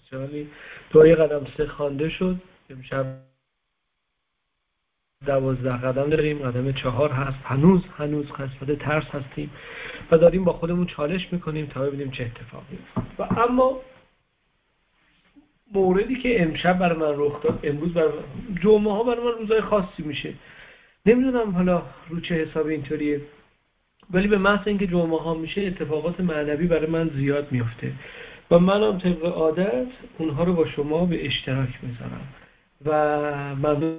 ولی دعای قدم 3 خوانده شد. امشب 12 قدم داریم، قدم 4 هست. هنوز قسمت ترس هستیم و داریم با خودمون چالش میکنیم تا ببینیم چه اتفاقی میفته. و اما موردی که امشب برای من رخ داد، امروز برای من، جمعه ها برای من روزای خاصی میشه، نمیدونم حالا رو چه حساب اینطوریه، ولی به محض اینکه جمعه ها میشه اتفاقات معنوی برای من زیاد میفته و منم طبق عادت اونها رو با شما به اشتراک میذارم و ممنون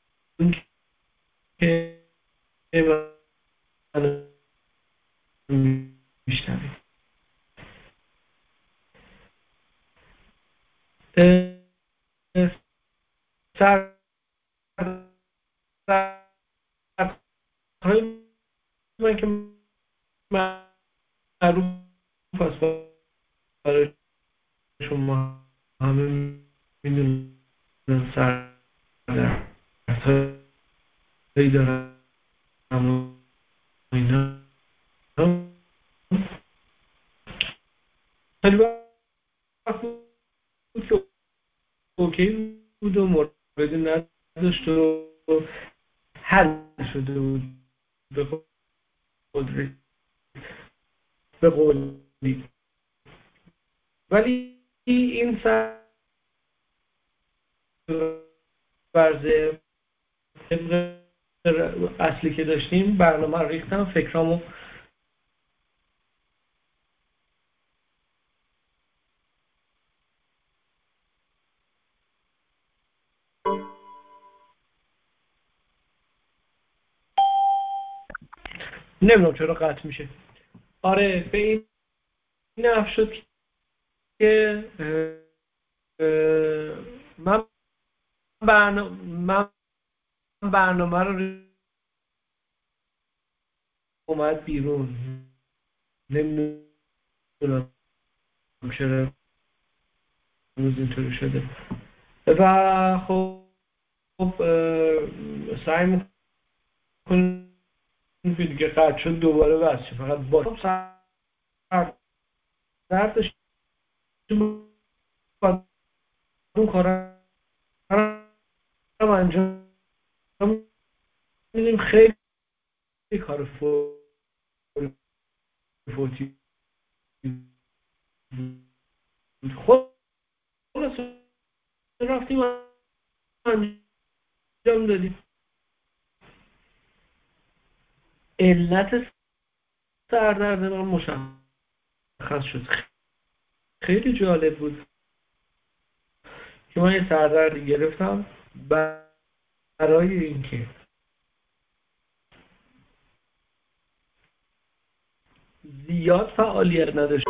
که من میشنوید. سر من که معروف است برای شما همه میدونن، سردردهایی دارم و اینا. خیلی وقت بود که اوکی بود و موردی نداشت و حل شده بود به قولی، ولی این ورزه اصلی که داشتیم برنامه رو ریختم، فکرامو نمیدونم چرا قطع میشه. آره به این نحو شد که من برنامه رو اومد بیرون، نمیدونم چرا روز اینطوری شده و خب سعی میکنیم که دیگه قطع شد دوباره بس شه، فقط با دردش اون کارا رو انجام میدیم. خیلی کار فوتی خود رفتیم انجام دادیم. علت سردرد من مشخص شد. خیلی جالب بود که من یه سردردی گرفتم برای اینکه زیاد فعالیت نداشت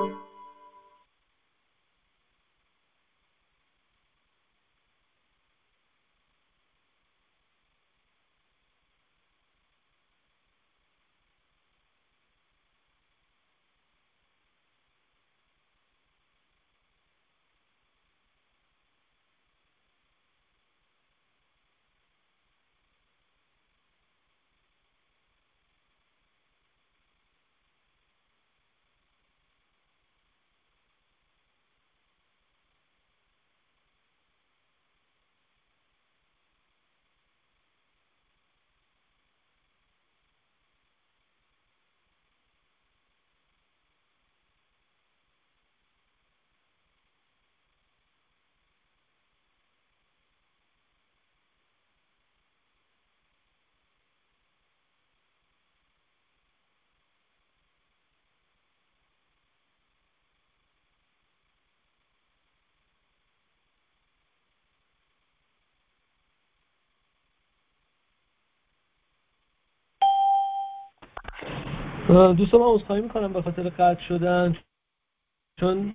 دوستان، من عذرخواهی میکنم به خاطر قطع شدن، چون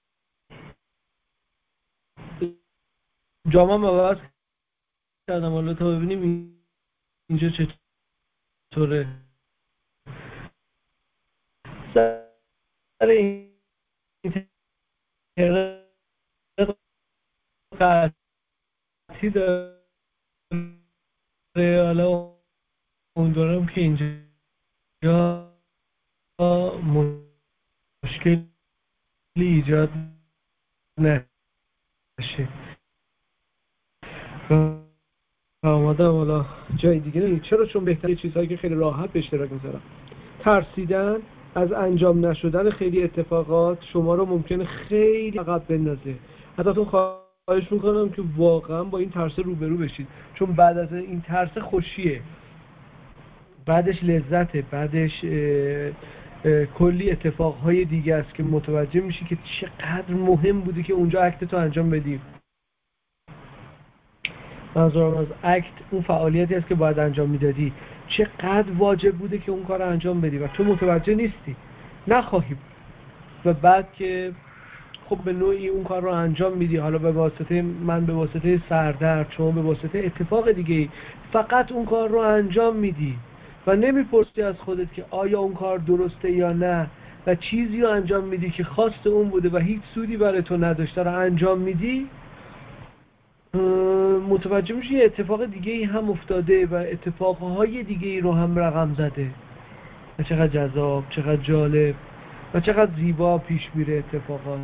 جامعه عوض کردم. حالا تا ببینیم اینجا چطوره. سر اینترنت قطعی داره، حالا امیدوارم که اینجا مشکلی ایجاد نه. آمادم حالا جای دیگه نمید. چرا؟ چون بهتره چیزهایی که خیلی راحت به اشتراک میذارم. ترسیدن از انجام نشدن خیلی اتفاقات شما رو ممکنه خیلی عقب بندازه. ازتون خواهش میکنم که واقعا با این ترس روبرو بشید، چون بعد از این ترس خوشیه، بعدش لذته، بعدش کلی اتفاقهای دیگه است که متوجه میشی که چقدر مهم بوده که اونجا اکتتو انجام بدی. منظورم از اکت اون فعالیتی است که باید انجام میدادی، چقدر واجب بوده که اون کار رو انجام بدی و تو متوجه نیستی، نخواهی، و بعد که خب به نوعی اون کار رو انجام میدی، حالا به واسطه من، به واسطه سردرد، شما به واسطه اتفاق دیگه، فقط اون کار رو انجام میدی و نمیپرسی از خودت که آیا اون کار درسته یا نه، و چیزی رو انجام میدی که خواست اون بوده و هیچ سودی برای تو نداشته رو انجام میدی. متوجه میشی یه اتفاق دیگه ای هم افتاده و اتفاقهای دیگه ای رو هم رقم زده و چقدر جذاب، چقدر جالب و چقدر زیبا پیش میره اتفاقات.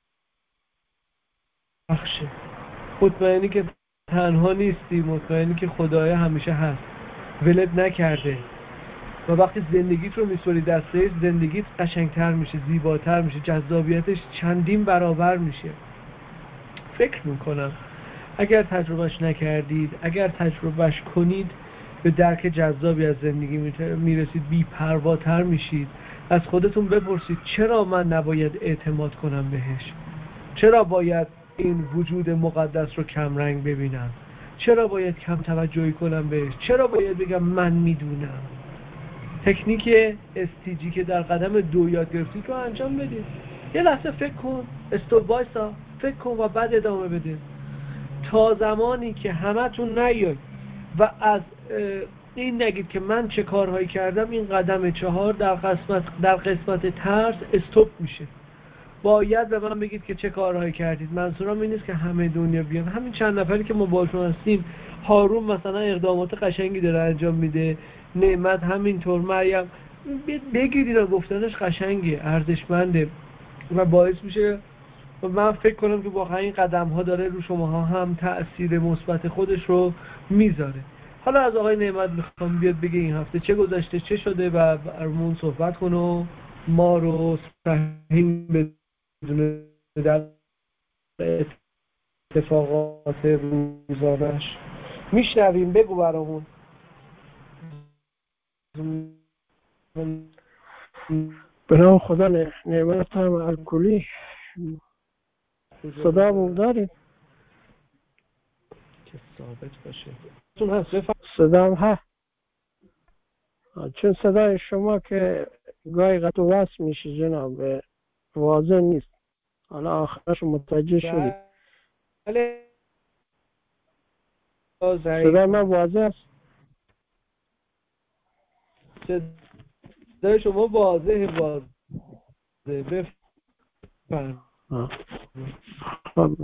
بخشه مطمئنی که تنها نیستی، مطمئنی که خدای همیشه هست، ولت نکرده، و وقتی زندگیت رو میسپاری دستش، زندگیت قشنگتر میشه، زیباتر میشه، جذابیتش چندین برابر میشه. فکر میکنم اگر تجربهش نکردید، اگر تجربهش کنید، به درک جذابی از زندگی میرسید، بی پرواتر میشید. از خودتون بپرسید چرا من نباید اعتماد کنم بهش؟ چرا باید این وجود مقدس رو کمرنگ ببینم؟ چرا باید کم توجهی کنم بهش؟ چرا باید بگم من میدونم؟ تکنیک استیجی که در قدم 2 یاد گرفتید رو انجام بدید. یه لحظه فکر کن، استوب وایسا، فکر کن و بعد ادامه بده. تا زمانی که همتون نیاید و از این نگید که من چه کارهایی کردم، این قدم 4 در قسمت ترس استوب میشه. باید به من بگید که چه کارهایی کردید. منظورم این نیست که همه دنیا بیان، همین چند نفری که ما باشون هستیم. هارون مثلا اقدامات قشنگی داره انجام میده، نعمت همینطور، مریم، بگید اینا گفتنش قشنگه، ارزشمنده و باعث میشه، و من فکر کنم که واقعا این قدم ها داره رو شماها هم تأثیر مثبت خودش رو میذاره. حالا از آقای نعمت میخوام بیاد بگه این هفته چه گذشته، چه شده و برامون صحبت کنه و ما رو صحیح بدونه در اتفاقات روزانش. میشنویم، بگو برامون. به نام خدا. نعمت هم الکلی صدا مون دارید که ثابت باشه. صدا هم هست، چون صدای شما که گاهی قطع و وصل میشه جناب، واضح نیست. حالا آخرش متوجه شدید. بله. صدای من واضح است؟ صدای شما واضحه. بفرمایید. خب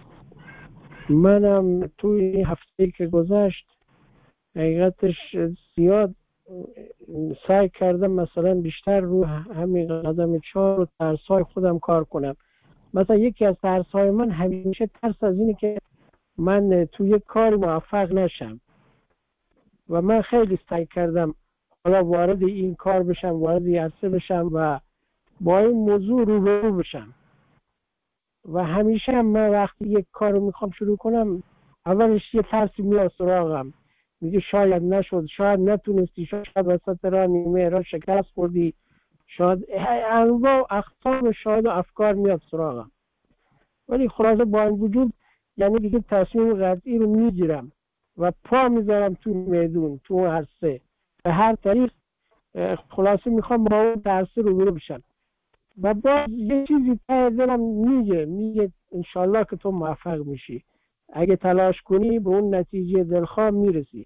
منم توی این هفته که گذشت حقیقتش زیاد سعی کردم مثلا بیشتر رو همین قدم 4 رو ترس‌های خودم کار کنم. مثلا یکی از ترس‌های من همیشه ترس از اینه که من توی یک کار موفق نشم و من خیلی سعی کردم حالا وارد این کار بشم، وارد این عرصه بشم و با این موضوع روبرو بشم. و همیشه هم من وقتی یک کار رو میخوام شروع کنم، اولش یه ترسی میاد سراغم، میگه شاید نشد، شاید نتونستی، شاید وسط راه نیمه راه شکست خوردی، شاید انواع اقسام شاید و افکار میاد سراغم. ولی خلاصه با این وجود یعنی دیگه تصمیم قطعی رو میگیرم و پا میذارم تو میدون، تو عرصه، به هر طریق خلاصه میخوام با اون عرصه روبرو بشم. و باز یه چیزی ته دلم میگه انشالله که تو موفق میشی، اگه تلاش کنی به اون نتیجه دلخواه میرسی.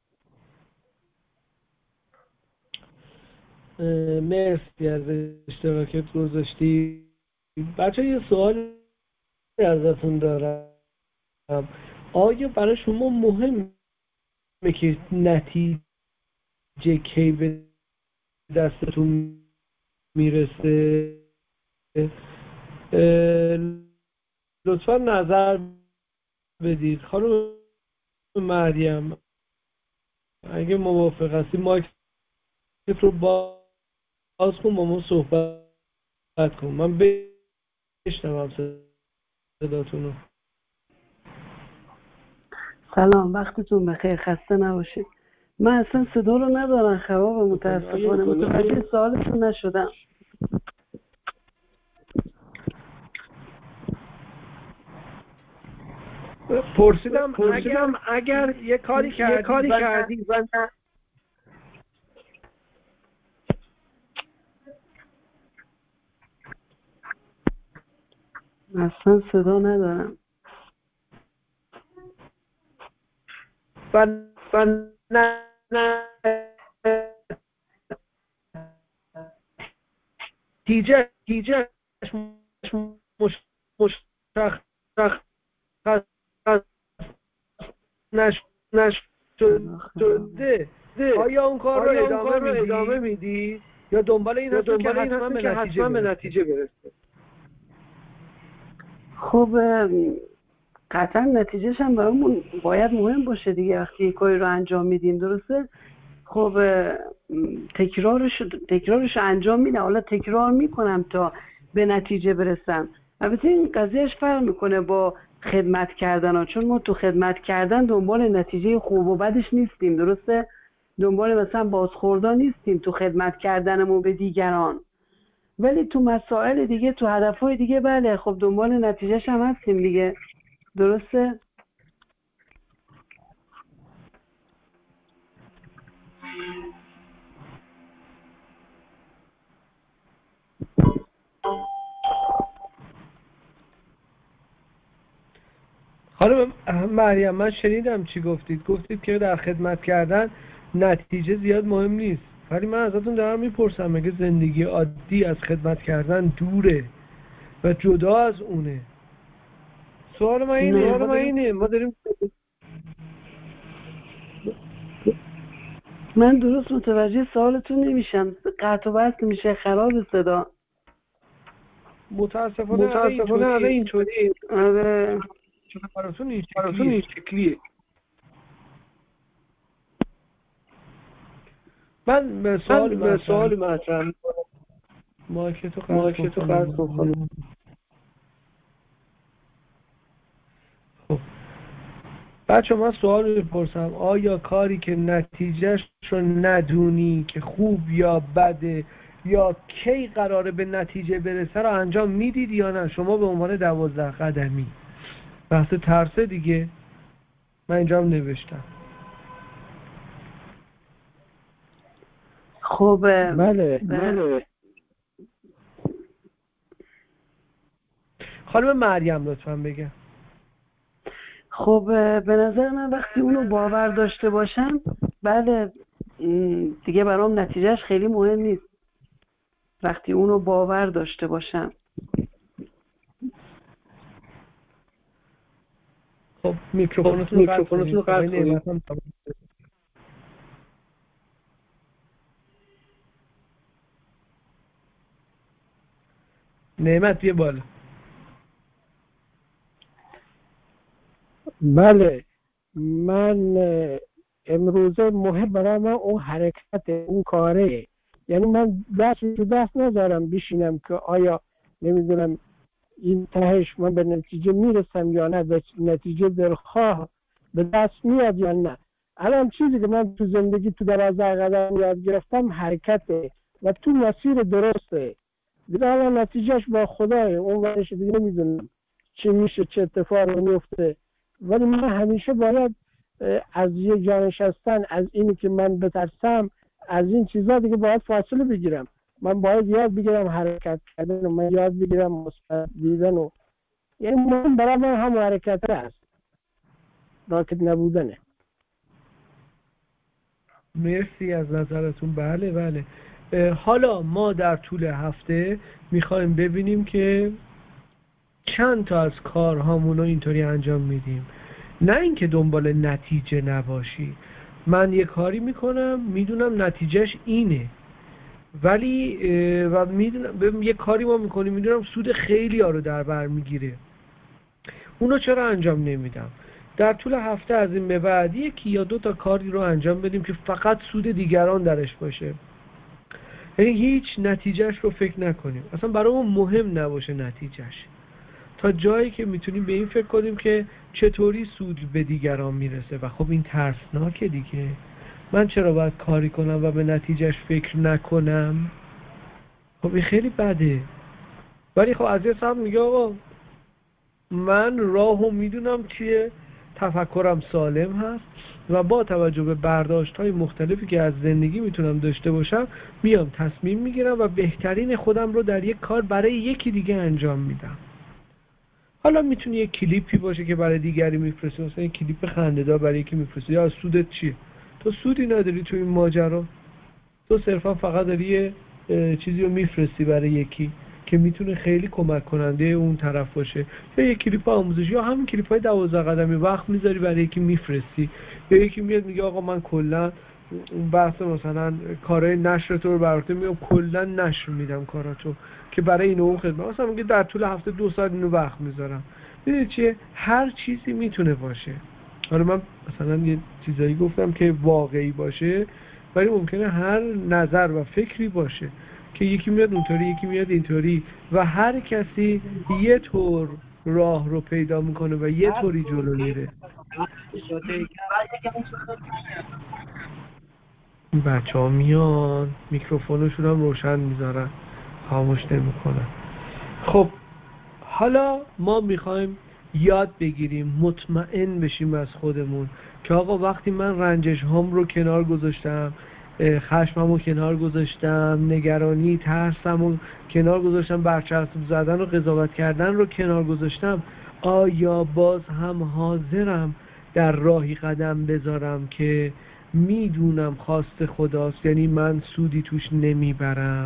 مرسی از اشتراکت گذاشتی. بچه یه سوال ازتون دارم، آیا برای شما مهمه که نتیجه کی به دستتون میرسه؟ لطفا نظر بدید. خانم مریم اگه موافق هستی مایک رو باز کن با ما صحبت کن، من بشنوم صداتون رو. سلام، وقتتون بخیر، خسته نباشید. من اصلا صدا رو ندارم، خراب، متاسفانه متوجه سوالتون نشدم. پرسیدم اگر یه کاری کردی و اصلا صدا ندارم. نتیجه مشخص نشده، آیا اون کار رو ادامه میدی یا دنبال این هستی که حتما به نتیجه برسه؟ خب قطعا نتیجهش هم برامون باید مهم باشه دیگه. وقتی یک کاری رو انجام میدیم، درسته؟ خب تکرارش انجام میدم، حالا تکرار میکنم تا به نتیجه برسم. البته این قضیهش فرق میکنه با خدمت کردن ها، چون ما تو خدمت کردن دنبال نتیجه خوب و بدش نیستیم، درسته؟ دنبال مثلا بازخوردان نیستیم تو خدمت کردنمون به دیگران، ولی تو مسائل دیگه، تو هدفهای دیگه بله، خب دنبال نتیجهش هم هستیم دیگه، درسته؟ خانم مریم من شنیدم چی گفتید که در خدمت کردن نتیجه زیاد مهم نیست، ولی من ازتون دارم میپرسم مگه زندگی عادی از خدمت کردن دوره و جدا از اونه؟ سوال من اینه ما داریم من درست متوجه سوالتون نمیشم، قطع و وصل میشه، خراب صدا. متاسفانه اینطوری. آره براتون این شکلیه. من به سوال مطرح میکنم. مایکتو قطع کن. خب بچه من سوال میپرسم، آیا کاری که نتیجهش رو ندونی که خوب یا بده یا کی قراره به نتیجه برسه رو انجام میدید یا نه؟ شما به عنوان 12 قدمی. بحث ترسه دیگه، من اینجا هم نوشتم. خب بله. خانم مریم لطفا بگم. خب به نظر من وقتی اونو باور داشته باشم، بله دیگه برام نتیجهش خیلی مهم نیست. وقتی اونو باور داشته باشم. خب میکروفونتون رو قطع کنید. نعمت بیا بالا. بله من امروزه مهم برای من اون حرکت، اون کاره. یعنی من دست ندارم بشینم که آیا نمیدونم این تهش من به نتیجه میرسم یا نه، به نتیجه دلخواه به دست میاد یا نه. الان چیزی که من تو زندگی تو 12 قدم یاد گرفتم حرکته و تو مسیر درسته. دیگه الان نتیجهش با خدای، اون ورش دیگه نمیدونم چی میشه، چه اتفاقی میفته، ولی من همیشه باید از یه جا نشستن، از اینی که من بترسم، از این چیزا دیگه باید فاصله بگیرم. من باید یاد بگیرم حرکت کردن و من یاد بگیرم مثبت دیدن و یعنی من برای من هم حرکت هست، راکت نبودنه. مرسی از نظرتون. بله حالا ما در طول هفته میخوایم ببینیم که چند تا از کارهامون رو اینطوری انجام میدیم، نه اینکه دنبال نتیجه نباشی. من یه کاری میکنم میدونم نتیجهش اینه، ولی و میدونم یه کاری ما میکنیم میدونم سود خیلی ها رو در بر میگیره، اونو چرا انجام نمیدم؟ در طول هفته از این به بعد 1 یا 2 تا کاری رو انجام بدیم که فقط سود دیگران درش باشه. یعنی هیچ نتیجهش رو فکر نکنیم، اصلا برامون مهم نباشه نتیجهش، تا جایی که میتونیم به این فکر کنیم که چطوری سود به دیگران میرسه. و خب این ترسناکه دیگه. من چرا باید کاری کنم و به نتیجهش فکر نکنم؟ خب این خیلی بده. ولی خب از یه سمت میگه آقا من راهو میدونم چیه، تفکرم سالم هست و با توجه به برداشت‌های مختلفی که از زندگی میتونم داشته باشم میام تصمیم میگیرم و بهترین خودم رو در یک کار برای یکی دیگه انجام میدم. حالا میتونه یک کلیپی باشه که برای دیگری میفرستی، مثلا یک کلیپ خنده‌دار برای یکی میفرستی. یا سودت چیه؟ تو سودی نداری تو این ماجرا، تو صرفا فقط داری یه چیزی رو میفرستی برای یکی که میتونه خیلی کمک کننده اون طرف باشه. یا یک کلیپ آموزشی یا همین کلیپ‌های 12 قدمی وقت میذاری برای یکی میفرستی. یا یکی میاد میگه آقا من کلا بحث مثلا کارهای نشر تو رو برات میام کلا نشر میدم کاراتو که برای این اون خدمت، مثلا میگه در طول هفته 2 ساعت اینو وقت میذارم. میدونی چیه؟ هر چیزی میتونه باشه. حالا من مثلا یه چیزایی گفتم که واقعی باشه، ولی ممکنه هر نظر و فکری باشه که یکی میاد اونطوری یکی میاد اینطوری و هر کسی یه طور راه رو پیدا میکنه و یه طوری جلو میره. بچه ها میان میکروفونشون هم روشن میذارن، خاموش نمیکنن. خب حالا ما میخوایم یاد بگیریم مطمئن بشیم از خودمون که آقا وقتی من رنجش هام رو کنار گذاشتم، خشمم رو کنار گذاشتم، نگرانی ترسم رو کنار گذاشتم، برچسب زدن و قضاوت کردن رو کنار گذاشتم، آیا باز هم حاضرم در راهی قدم بذارم که میدونم خواست خداست، یعنی من سودی توش نمیبرم؟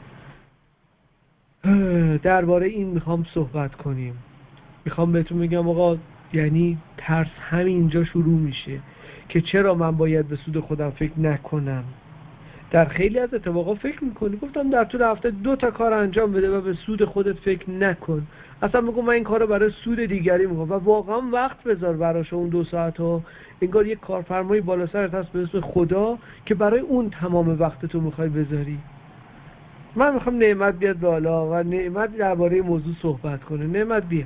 درباره این میخوام صحبت کنیم. میخوام بهتون بگم آقا یعنی ترس همینجا شروع میشه که چرا من باید به سود خودم فکر نکنم. در خیلی از اتفاقا فکر میکنی، گفتم در طول هفته 2 تا کار انجام بده و به سود خودت فکر نکن. اصلا میگم من این کارو برای سود دیگری میکنم و واقعا وقت بذار براش اون 2 ساعت ها. انگار یک کارفرمایی بالا سرت هست به اسم خدا که برای اون تمام وقتتو میخوای بذاری. من میخوام نعمت بیاد بالا و نعمت درباره موضوع صحبت کنه. نعمت بیا.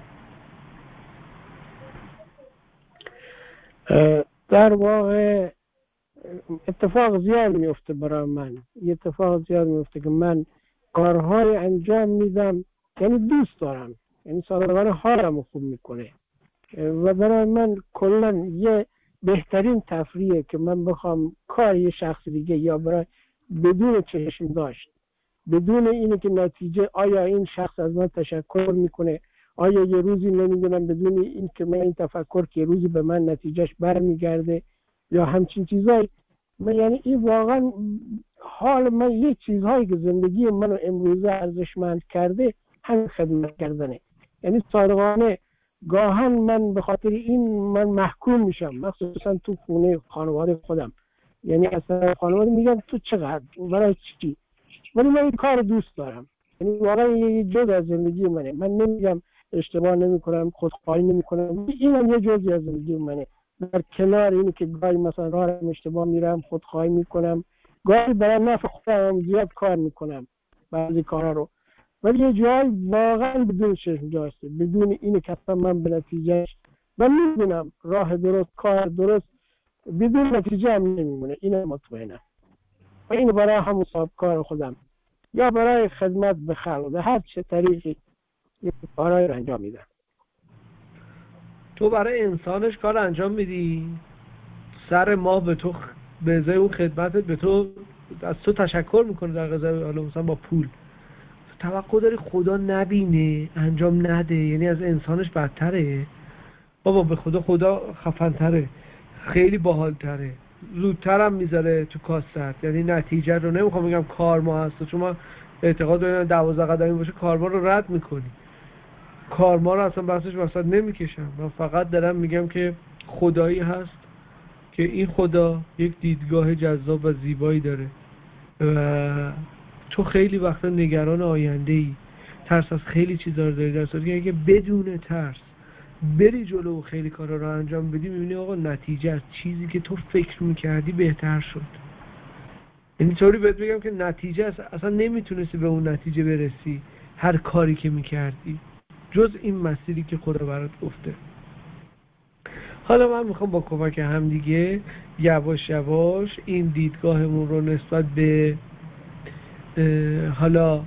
در واقع اتفاق زیاد میفته برای من. یه اتفاق زیاد میفته که من کارهای انجام میدم، یعنی دوست دارم، یعنی صادقانه حالمو خوب میکنه و برای من کلا یه بهترین تفریحه که من بخوام کار یه شخص دیگه یا برای بدون چشم داشت، بدون اینه که نتیجه آیا این شخص از من تشکر میکنه، آیا یه روزی نمیدونم بدون این که من این تفکر که روزی به من نتیجهش برمیگرده یا همچین چیزایی. من یعنی این واقعا حال من یه چیزهایی که زندگی منو امروزه ارزشمند کرده همین خدمت کردنه. یعنی صادقانه گاهن من به خاطر این من محکوم میشم، مخصوصا تو خونه خانواده خودم. یعنی اصلا خانواده میگن تو چقدر برای چی، ولی من این کار دوست دارم. یعنی واقعا یه جزء از زندگی منه. من نمیگم اشتباه نمیکنم، خودخواهی نمیکنم، اینم یه جزئی از زندگی منه. در کنار اینی که گاهی مثلا راهم اشتباه میرم، خودخواهی میکنم، گاهی برای نفع خودم زیاد کار میکنم بعضی کارا رو، ولی یه جایی واقعا بدون چشم داشته، بدون اینی که اصلا من به نتیجهش من میدونم راه درست، کار درست بدون نتیجه هم نمیمونه. اینه مطمئنم. و این برای همون صاحب کار خودم یا برای خدمت به خلق به هر چه طریقی یه کارایی رو انجام میدم. تو برای انسانش کار انجام میدی، سر ماه به تو به ازای اون خدمتت به تو از تو تشکر میکنه در قضا، حالا مثلا با پول. توقع داری خدا نبینه، انجام نده، یعنی از انسانش بدتره. بابا به خدا خفن‌تره، خیلی باحال‌تره، زودترم میذاره تو کاست. یعنی نتیجه رو نمیخوام بگم کارما هست، چون من اعتقاد دارم 12 قدمی باشه کارما رو رد میکنی. کارما رو اصلا بحثش وسط نمیکشم. من فقط دارم میگم که خدایی هست که این خدا یک دیدگاه جذاب و زیبایی داره و تو خیلی وقتا نگران آینده ای، ترس از خیلی چیزا رو داری، در صورتی که اگه بدون ترس بری جلو و خیلی کارا رو انجام بدی، میبینی آقا نتیجه از چیزی که تو فکر میکردی بهتر شد. یعنی طوری بهت بگم که نتیجه اصلا نمیتونستی به اون نتیجه برسی هر کاری که میکردی جز این مسیری که خدا برات گفته. حالا من میخوام با کمک هم دیگه یواش یواش این دیدگاهمون رو نسبت به حالا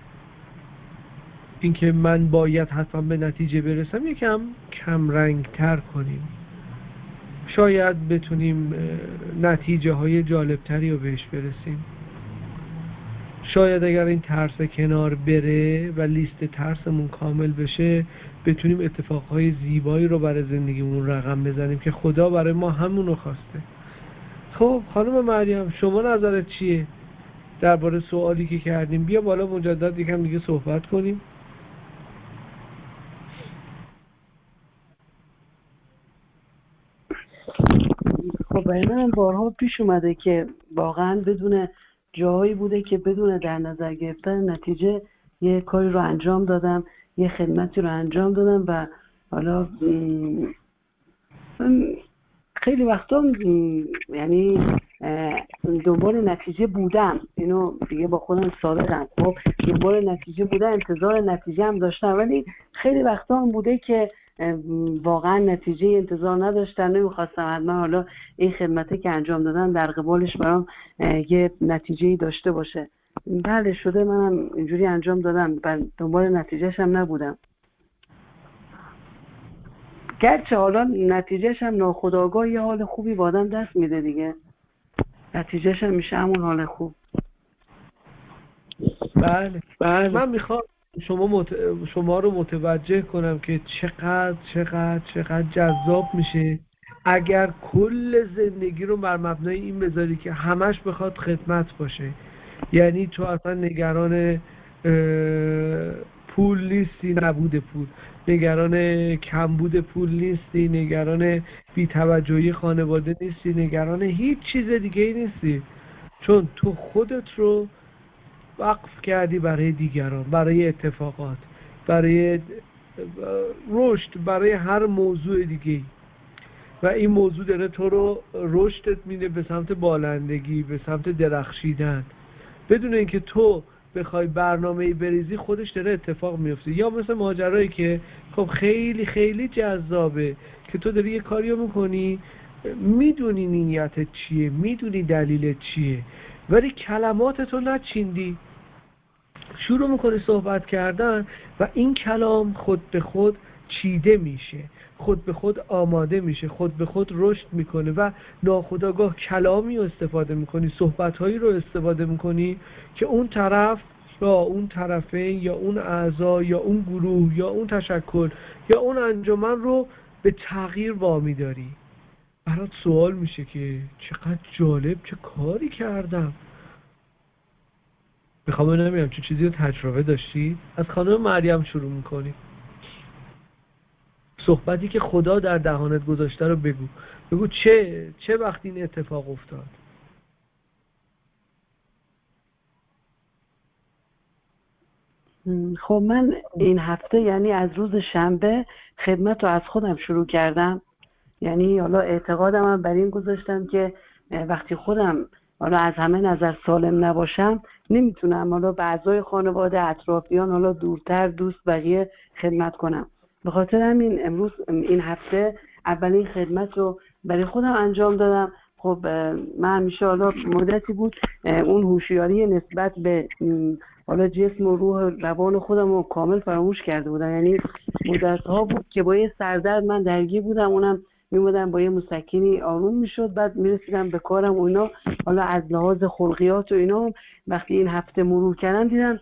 اینکه من باید حتما به نتیجه برسم یکم کم رنگ تر کنیم. شاید بتونیم نتیجه های جالب تری رو بهش برسیم. شاید اگر این ترس کنار بره و لیست ترسمون کامل بشه بتونیم اتفاقهای زیبایی رو برای زندگیمون رقم بزنیم که خدا برای ما همونو خواسته. خب خانم مریم شما نظرت چیه درباره سوالی که کردیم؟ بیا بالا مجدد یکم دیگه صحبت کنیم. خب برای من بارها پیش اومده که واقعا بدون جاهایی بوده که بدون در نظر گرفتن نتیجه یه کاری رو انجام دادم، یه خدمتی رو انجام دادم و حالا من خیلی وقتا یعنی دنبال نتیجه بودم، اینو دیگه با خودم صادقم. خب دنبال نتیجه بودم، انتظار نتیجه هم داشتم، ولی خیلی وقتا هم بوده که واقعا نتیجه انتظار نداشتم، نمیخواستم حتما حالا این خدمتی که انجام دادم در قبالش برام یه نتیجه‌ای داشته باشه. بله شده، منم اینجوری انجام دادم و دنبال نتیجهش هم نبودم، گرچه حالا نتیجهش هم ناخودآگاه یه حال خوبی با آدم دست میده دیگه، نتیجهش هم میشه همون حال خوب. بله. من میخوام شما رو متوجه کنم که چقدر جذاب میشه اگر کل زندگی رو بر مبنای این بذاری که همش بخواد خدمت باشه. یعنی تو اصلا نگران پول نیستی، نبود پول، نگران کمبود پول نیستی، نگران بی‌توجهی خانواده نیستی، نگران هیچ چیز دیگه ای نیستی، چون تو خودت رو وقف کردی برای دیگران، برای اتفاقات، برای رشد، برای هر موضوع دیگه. و این موضوع داره تو رو رشدت میده به سمت بالندگی، به سمت درخشیدن. بدون اینکه تو بخوای برنامه‌ای بریزی خودش داره اتفاق میفته. یا مثل ماجرایی که خب خیلی خیلی جذابه که تو داری یه کاریو میکنی، میدونی نیتت چیه، میدونی دلیلت چیه، ولی کلماتتو نچیندی، شروع میکنی صحبت کردن و این کلام خود به خود چیده میشه، خود به خود آماده میشه، خود به خود رشد میکنه و ناخودآگاه کلامی رو استفاده میکنی، صحبتهایی رو استفاده میکنی که اون طرف یا اون طرفین یا اون اعضا یا اون گروه یا اون تشکل یا اون انجمن رو به تغییر وامی داری. برات سوال میشه که چقدر جالب، چه کاری کردم. میخوام ببینم چه چیزی رو تجربه داشتی؟ از خانم مریم شروع میکنی. صحبتی که خدا در دهانت گذاشته رو بگو چه وقتی این اتفاق افتاد؟ خب من این هفته یعنی از روز شنبه خدمت رو از خودم شروع کردم. یعنی حالا اعتقادم هم بر این گذاشتم که وقتی خودم حالا از همه نظر سالم نباشم نمیتونم حالا به اعضای خانواده، اطرافیان، حالا دورتر، دوست، بقیه خدمت کنم. به خاطر همین امروز این هفته اولین خدمت رو برای خودم انجام دادم. خب من همیشه حالا مدتی بود اون هوشیاری نسبت به حالا جسم و روح و روان خودم رو کامل فراموش کرده بودم. یعنی مدت‌ها بود که با یه سردرد من درگیر بودم، اونم میمودم با یه مسکنی آروم میشد، بعد میرسیدم به کارم و اینا. حالا از لحاظ خلقیات و اینا وقتی این هفته مرور کردم دیدم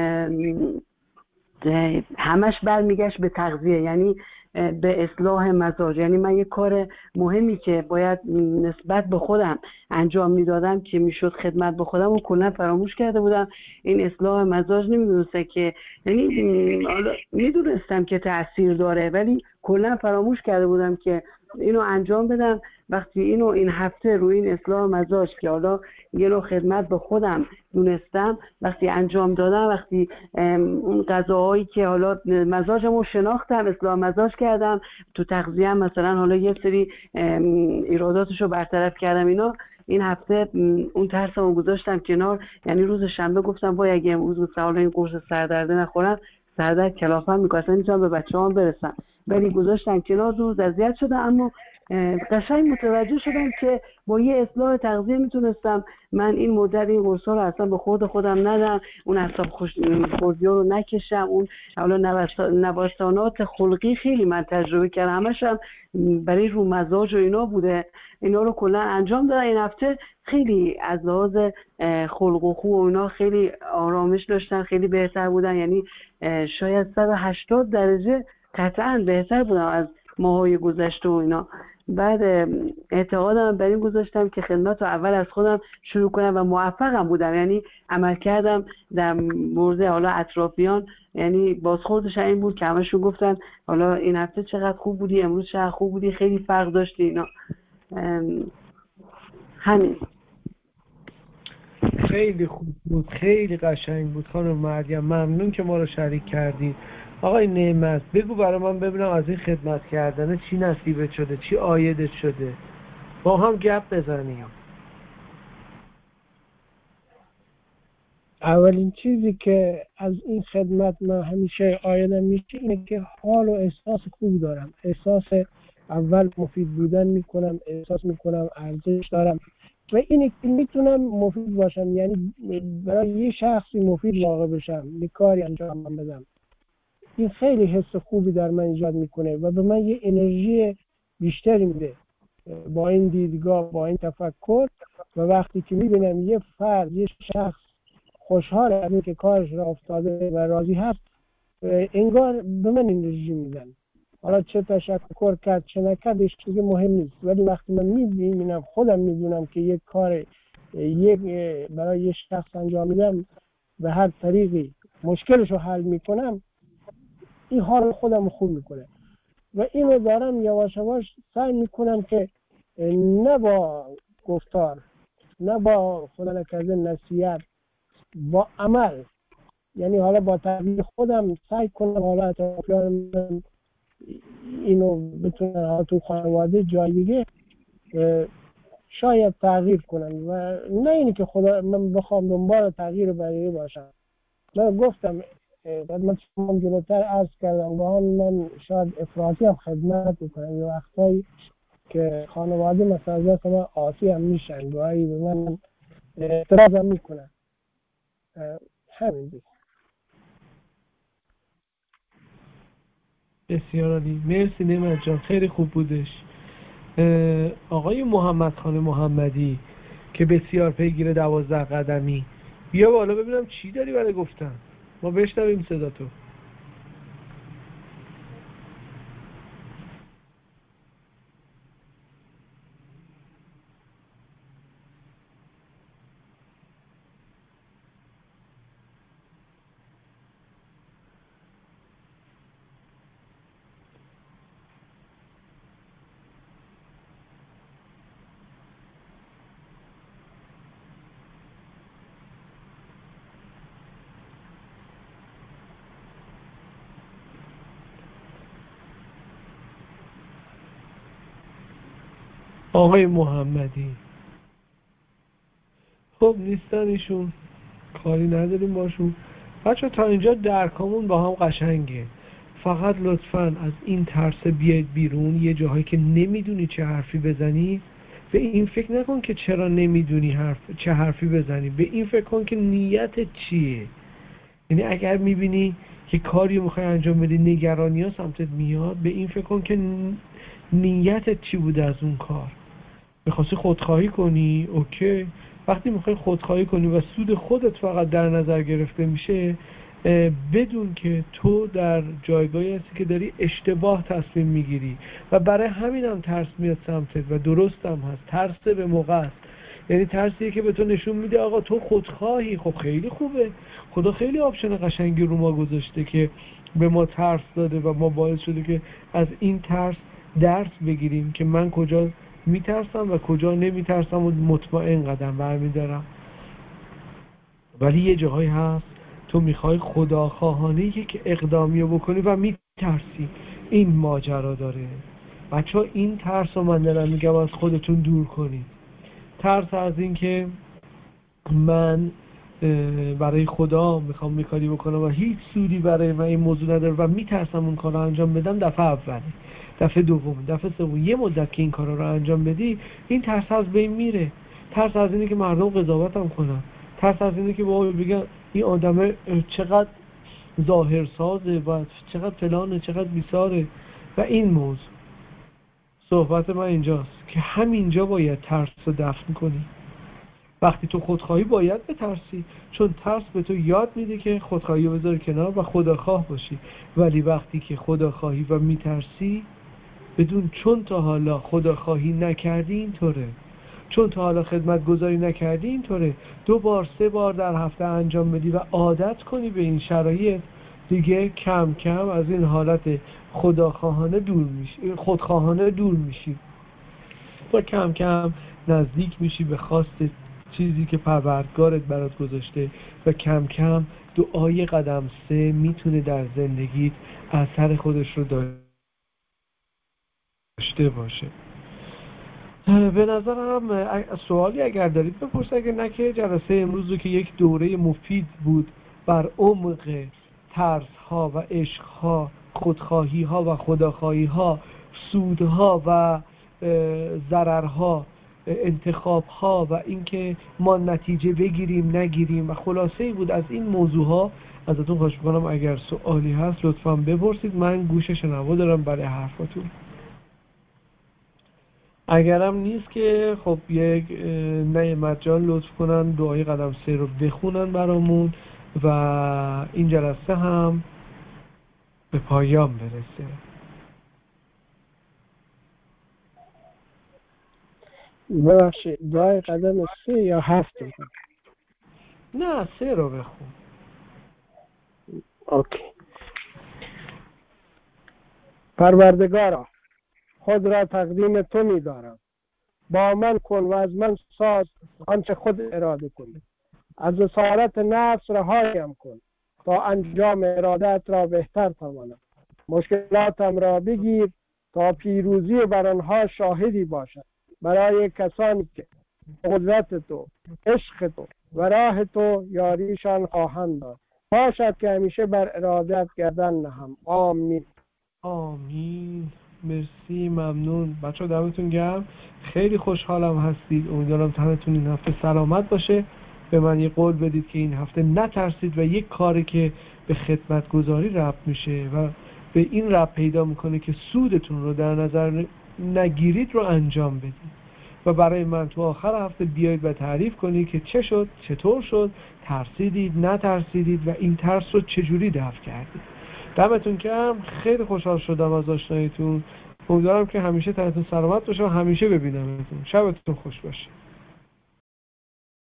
همش برمیگشت به تغذیه، یعنی به اصلاح مزاج. یعنی من یه کار مهمی که باید نسبت به خودم انجام میدادم که میشد خدمت به خودم و کلا فراموش کرده بودم. این اصلاح مزاج نمیدونسته که، یعنی میدونستم که تأثیر داره ولی کلا فراموش کرده بودم که اینو انجام بدم. وقتی اینو این هفته روی این اصلاح مزاج که حالا یه نوع خدمت به خودم دونستم وقتی انجام دادم، وقتی اون غذاهایی که حالا مزاجمو شناختم، اصلاح مزاج کردم، تو تغذیه هم مثلا حالا یه سری ایراداتشو برطرف کردم. اینا این هفته اون ترسمو گذاشتم کنار. یعنی روز شنبه گفتم وای اگه امروز مثلا این قرص سردرده نخورم سردرد کلافم میکنه، اصلا نمیتونم به بچه‌هام برسم. ولی گذاشتم کنار، روز اذیت شدم، اما قشنگ متوجه شدم که با یه اصلاح تغذیه میتونستم من این مدت این قرصا رو اصلا به خود خودم ندم، اون اعصاب خوردی رو نکشم. اون حالا نوسانات خلقی خیلی من تجربه کردم، همش هم برای رو مزاج و اینا بوده. اینا رو کلا انجام دادم. این هفته خیلی از لحاظ خلق و خو و اینا خیلی آرامش داشتن، خیلی بهتر بودن. یعنی شاید 180 درجه قطعا بهتر بودم از ماهای گذشته و اینا. بعد اعتقادم بر این گذاشتم که خدمت رو اول از خودم شروع کنم و موفقم بودم. یعنی عمل کردم در مورد حالا اطرافیان، یعنی بازخوردش این بود که همشون گفتن حالا این هفته چقدر خوب بودی، امروز چقدر خوب بودی، خیلی فرق داشتی اینا. همین. خیلی خوب بود، خیلی قشنگ بود خانم مریم. ممنون که ما رو شریک کردید. آقای نعمت بگو برای من ببینم از این خدمت کردن چی نصیبت شده، چی عایدت شده، با هم گپ بزنیم. اولین چیزی که از این خدمت من همیشه عایدم میشه اینه که حال و احساس خوب دارم. احساس اول مفید بودن میکنم، احساس میکنم ارزش دارم و اینه که میتونم مفید باشم، یعنی برای یه شخصی مفید واقع بشم، یه کاری انجام بدم. این خیلی حس خوبی در من ایجاد میکنه و به من یه انرژی بیشتری میده. با این دیدگاه، با این تفکر، و وقتی که میبینم یه فرد، یه شخص خوشحال از اینکه کارش را افتاده و راضی هست، انگار به من انرژی میدن. حالا چه تشکر کرد چه نکرد دیگه مهم نیست، ولی وقتی من میبینم، خودم میدونم که یک کار برای یه شخص انجام میدم به هر طریقی مشکلش رو حل میکنم، این حال خودم خوب میکنه. و اینو دارم یواش یواش سعی میکنم که نه با گفتار، نه با خدا نکرده نصیحت، با عمل، یعنی حالا با تغییر خودم سعی کنم حالا اطرافیان اینو بتونن حالا تو خانواده جای دیگه شاید تغییر کنم و نه اینی که خدا من بخوام دنبال تغییر برای باشم. من گفتم خدمت شما جلوتر عرض کردم، گاهی من شاید افراطی هم خدمت بکنم، یه وقتایی که خانواده مثلا من عاطی هم میشن، گاهی به من اعتراض هم میکنن. همین دیگه. بسیار عالی، مرسی نعمت جان، خیلی خوب بودش. آقای محمد خان محمدی که بسیار پیگیر 12 قدمی، بیا بالا ببینم چی داری برای گفتن، ما بشنویم صدا تو. آقای محمدی خب نیستن ایشون، کاری نداریم باشون. بچه تا اینجا درکامون با هم قشنگه، فقط لطفاً از این ترس بیاید بیرون. یه جاهایی که نمیدونی چه حرفی بزنی به این فکر نکن که چرا نمیدونی چه حرفی بزنی، به این فکر کن که نیتت چیه. یعنی اگر میبینی که کاری میخوای انجام بدی، نگرانی ها سمتت میاد، به این فکر کن که نیتت چی بوده از اون کار. میخواستی خودخواهی کنی، اوکی. وقتی میخوای خودخواهی کنی و سود خودت فقط در نظر گرفته میشه، بدون که تو در جایگاهی هستی که داری اشتباه تصمیم میگیری و برای همین هم ترس میاد سمتت و درست هم هست. ترس به موقع است، یعنی ترسیه که به تو نشون میده آقا تو خودخواهی. خب خیلی خوبه، خدا خیلی آپشن قشنگی رو ما گذاشته که به ما ترس داده و ما باعث شده که از این ترس درس بگیریم که من کجا میترسم و کجا نمیترسم و مطمئن قدم برمیدارم. ولی یه جاهایی هست تو میخوای خداخواهانه یک اقدامی رو بکنی و میترسی، این ماجرا داره. بچه‌ها این ترس رو من دارم میگم از خودتون دور کنید. ترس از این که من برای خدا میخوام یه کاری بکنم و هیچ سودی برای من این موضوع نداره و میترسم اون کار رو انجام بدم. دفعه اوله، دفعه دوم، دفعه سوم، یه مدت که این کارا رو انجام بدی این ترس از بین میره. ترس از اینه که مردم قضاوتم کنن، ترس از اینه که بابا بگن این آدمه چقدر ظاهرسازه و چقدر فلانه، چقدر بیساره. و این موضوع صحبت من اینجاست که همینجا باید ترس رو دفن کنی. وقتی تو خودخواهی باید بترسی، چون ترس به تو یاد میده که خودخواهی رو بذاری کنار و خداخواه باشی. ولی وقتی که خداخواهی و میترسی، بدون چون تا حالا خداخواهی نکردی اینطوره، چون تا حالا خدمت گذاری نکردی اینطوره، 2 بار 3 بار در هفته انجام بدی و عادت کنی به این شرایط، دیگه کم کم از این حالت خداخواهانه دور میشی، خودخواهانه دور میشی و کم کم نزدیک میشی به خواست چیزی که پروردگارت برات گذاشته و کم کم دعای قدم 3 میتونه در زندگیت اثر خودش رو داشته باشه. به نظرم سوالی اگر دارید بپرسید، اگر نه که جلسه امروز رو که یک دوره مفید بود بر عمق ترس ها و عشق ها، خودخواهی ها و خداخواهی ها، سودها و ضررها، انتخاب ها و اینکه ما نتیجه بگیریم نگیریم و خلاصه ای بود از این موضوع ها. ازتون خواهش می‌کنم اگر سوالی هست لطفاً بپرسید، من گوش شنوا دارم برای حرفاتون. اگرم نیست که خب یک نعمت جان لطف کنن دعای قدم 3 رو بخونن برامون و این جلسه هم به پایان برسه. ببخشید دعای قدم 3 یا 7؟ نه 3 رو بخون. اوکی. پروردگارا، خود را تقدیم تو می‌دارم. با من کن و از من ساز آنچه خود اراده کنی. از اسارت نفس رهایم کن تا انجام ارادت را بهتر توانم. مشکلاتم را بگیر تا پیروزی بر آنها شاهدی باشد. برای کسانی که قدرت تو، عشق تو و راه تو یاریشان خواهند داد، باشد که همیشه بر ارادت گردن نهم. آمین. آمین. مرسی، ممنون بچه ها، دمتون گرم. خیلی خوشحالم هستید. امیدوارم تنتون این هفته سلامت باشه. به من یه قول بدید که این هفته نترسید و یک کاری که به خدمت گذاری ربط میشه و به این ربط پیدا میکنه که سودتون رو در نظر نگیرید رو انجام بدید و برای من تو آخر هفته بیایید و تعریف کنید که چه شد، چطور شد، ترسیدید، نترسیدید و این ترس رو چجوری دفع کردید. دمتون گرم. خیلی خوشحال شدم از آشناییتون. امیدوارم که همیشه تنتون سلامت باشه و همیشه ببینمتون. شبتون خوش باشه.